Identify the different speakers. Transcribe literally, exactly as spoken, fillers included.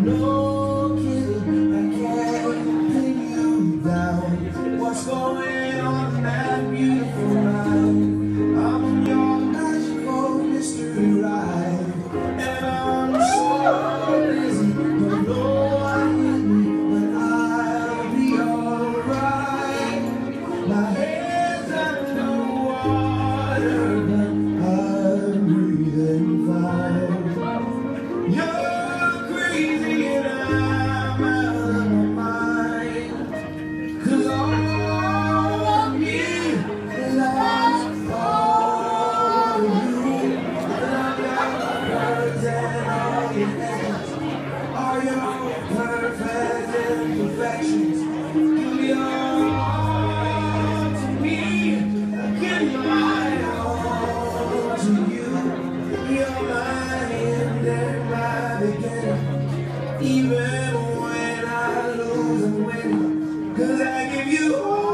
Speaker 1: No kidding, I can't pin you down. What's going on in that beautiful night? I'm on your magical mystery ride, and I'm so busy, don't know I need me, but I'll be alright. My head's under the water, but I'm breathing fine. You're crazy and I'm out of my mind, 'cause all of me lies for you. And I got my words and all your hands, all your perfect imperfections. Give me your all to me, I give you my all to you. You're my end and my beginning, even when I lose and win, 'cause I give you all